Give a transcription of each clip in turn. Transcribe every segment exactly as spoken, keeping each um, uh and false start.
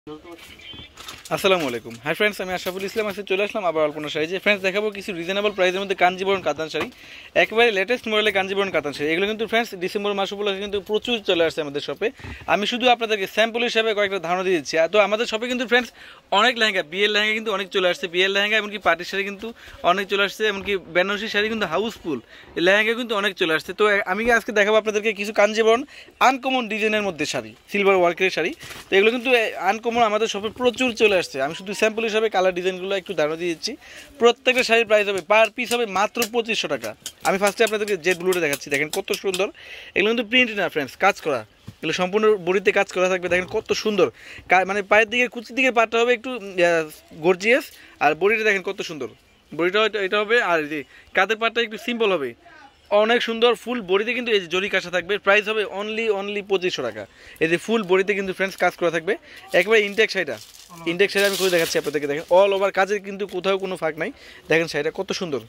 আসসালামু আলাইকুম। Hi friends, আমি আশরাফুল ইসলাম আজকে চলে আসলাম আবার আলপনা শাড়ি। যে ফ্রেন্ডস দেখাবো কিছু রিজনেবল প্রাইসের মধ্যে কাঞ্জিবরণ কাতান শাড়ি, একেবারে লেটেস্ট মডেলের কাঞ্জিবরণ কাতান শাড়ি। এগুলো কিন্তু ফ্রেন্ডস ডিসেম্বর মাস উপলক্ষে কিন্তু প্রচুর চলে আসছে আমাদের শপে। আমি শুধু আপনাদেরকে স্যাম্পল হিসাবে কয়েকটা ধারণা দিয়ে দিচ্ছি। তো আমাদের শপে কিন্তু ফ্রেন্ডস অনেক লেহেঙ্গা, বিয়ের লেহেঙ্গা কিন্তু অনেক চলে আসছে, বিয়ের লেহেঙ্গা এমনকি পার্টির শাড়ি কিন্তু অনেক চলে আসছে, এমনকি বেনারসি শাড়ি কিন্তু হাউসফুল, লেহেঙ্গা কিন্তু অনেক চলে আসছে। তো আমি আজকে দেখাবো আপনাদেরকে কিছু কাঞ্জিবরণ আনকমন ডিজাইনের মধ্যে শাড়ি, সিলভার ওয়ার্কের শাড়ি। তো এগুলো কিন্তু আনকমন আমাদের শপে প্রচুর চলে আসছে। আমি শুধু স্যাম্পল হিসাবে কালার ডিজাইনগুলো একটু ধারণা দিয়ে দিচ্ছি। প্রত্যেকটা শাড়ির প্রাইস হবে পার পিস হবে মাত্র পঁচিশশো টাকা। আমি ফার্স্টে আপনাদেরকে জেটগুলোটা দেখাচ্ছি, দেখেন কত সুন্দর। এগুলো কিন্তু প্রিন্ট না ফ্রেন্ডস, কাজ করা, এগুলো সম্পূর্ণ বডিতে কাজ করা থাকবে। দেখেন কত সুন্দর, মানে পায়ের দিকে কুচির দিকে পাটটা হবে একটু গর্জিয়াস, আর বডিটা দেখেন কত সুন্দর, বডিটা এটা হবে। আর যে কাঁধের পাটটা একটু সিম্পল হবে, অনেক সুন্দর। ফুল বডিতে কিন্তু এই যে জরি কাঁসা থাকবে, প্রাইস হবে অনলি অনলি পঁচিশশো টাকা। এই যে ফুল বডিতে কিন্তু ফ্রেন্ডস কাজ করা থাকবে, একেবারে ইনটেক শাড়িটা, ইনটেক শাড়ি আমি করে দেখাচ্ছি আপনাদেরকে। দেখেন অল ওভার কাজের কিন্তু কোথাও কোনো ফাঁক নাই। দেখেন শাড়িটা কত সুন্দর।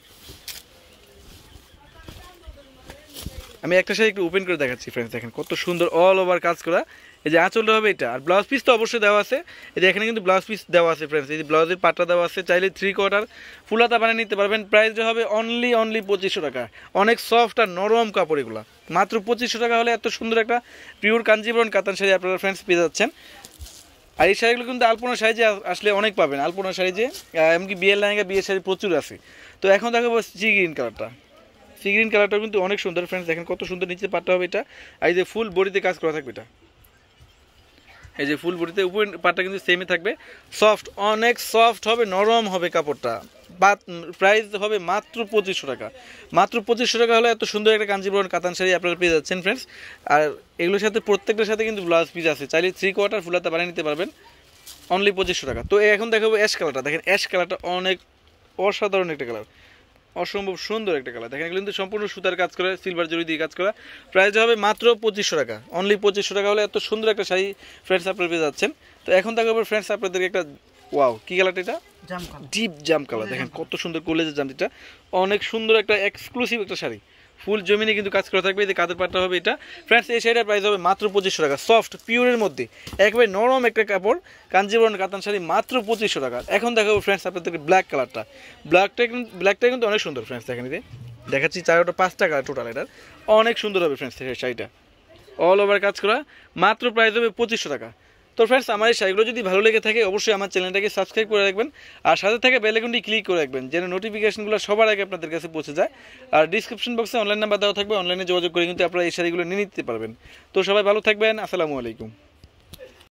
আমি একটা শাড়ি একটু ওপেন করে দেখাচ্ছি ফ্রেন্ডস, দেখেন কত সুন্দর অল ওভার কাজ করা। এই যে আঁচলটা হবে এটা, আর ব্লাউজ পিস তো অবশ্যই দেওয়া আছে। এই যে এখানে কিন্তু ব্লাউজ পিস দেওয়া আছে ফ্রেন্ডস, এই যে ব্লাউজের পাটটা দেওয়া আছে। চাইলে থ্রি কোয়ার্টার ফুলাতা বানিয়ে নিতে পারবেন। প্রাইসটা হবে অনলি অনলি পঁচিশশো টাকা। অনেক সফট আর নরম কাপড়, এগুলো মাত্র পঁচিশশো টাকা হলে এত সুন্দর একটা পিওর কাঞ্জিবরণ কাতান শাড়ি আপনারা ফ্রেন্ডস পেয়ে যাচ্ছেন। আর এই শাড়িগুলো কিন্তু আলপনা সাইজে আসলে অনেক পাবেন। আলপনা সাইজে এমনকি বিয়ের লেহেঙ্গা, বিয়ের শাড়ি প্রচুর আছে। তো এখন দেখাবো সি গ্রিন কালারটা। সি গ্রিন কালারটা কিন্তু অনেক সুন্দর ফ্রেন্ডস, দেখেন কত সুন্দর নিচে পাটটা হবে এটা। আর এই যে ফুল বডিতে কাজ করা থাকবে এটা, এই যে ফুল বডিতে উপর পাটটা কিন্তু সেমই থাকবে। সফট, অনেক সফট হবে, নরম হবে কাপড়টা। বাট প্রাইস হবে মাত্র পঁচিশশো টাকা। মাত্র পঁচিশশো টাকা হলে এত সুন্দর একটা কাঞ্জিবরণ কাতান শাড়ি আপনারা পেয়ে যাচ্ছেন ফ্রেন্ডস। আর এগুলোর সাথে প্রত্যেকটার সাথে কিন্তু ব্লাউজ পিস আছে, চাইলে থ্রি কোয়ার্টার ফুলাতা বানিয়ে নিতে পারবেন অনলি পঁচিশশো টাকা। তো এখন দেখাবো অ্যাশ কালারটা। দেখেন অ্যাশ কালারটা অনেক অসাধারণ একটা কালার, অসম্ভব সুন্দর একটা কালার। দেখেন এগুলো কিন্তু সম্পূর্ণ সুতার কাজ করা, সিলভার জরি দিয়ে কাজ করা। প্রাইস হবে মাত্র পঁচিশশো টাকা। অনলি পঁচিশশো টাকা হলে এত সুন্দর একটা শাড়ি ফ্রেন্ডস আপনারা পেয়ে যাচ্ছেন। তো এখন দেখাবো ফ্রেন্ডস আপনাদেরকে একটা, ওয়াও কি কালারটা, এটা ডিপ জাম কালার। দেখেন কত সুন্দর কলেজের জামটিটা, অনেক সুন্দর একটা এক্সক্লুসিভ একটা শাড়ি। ফুল জমিনে কিন্তু কাজ করা থাকবে, এই যে কাঁধের পাটটা হবে এটা। ফ্রেন্ডস এই শাড়িটার প্রাইস হবে মাত্র পঁচিশশো টাকা। সফট পিওরের মধ্যে একেবারে নরম একটা কাপড়, কাঞ্জিবরণ কাতান শাড়ি মাত্র পঁচিশশো টাকা। এখন দেখাবো ফ্রেন্ডস আপনাদেরকে ব্ল্যাক কালারটা। ব্ল্যাকটা ব্ল্যাকটা কিন্তু অনেক সুন্দর ফ্রেন্ডস, দেখেন এই দেখাচ্ছি চারটা পাঁচটা কালার টোটাল, এটার অনেক সুন্দর হবে ফ্রেন্ডস শাড়িটা, অল ওভার কাজ করা। মাত্র প্রাইস হবে পঁচিশশো টাকা। তো ফ্রেন্ডস আমার এই শাড়িগুলো যদি ভালো লেগে থাকে অবশ্যই আমার চ্যানেলটাকে সাবস্ক্রাইব করে রাখবেন, আর সাথে থেকে বেল আইকনটি ক্লিক করে রাখবেন যেন নোটিফিকেশনগুলো সবার আগে আপনাদের কাছে পৌঁছে যায়। আর ডিসক্রিপশন বক্সে অনলাইন নাম্বার দেওয়া থাকবে, অনলাইনে যোগাযোগ করে কিন্তু আপনারা এই শাড়িগুলো নিয়ে নিতে পারবেন। তো সবাই ভালো থাকবেন, আসসালামু আলাইকুম।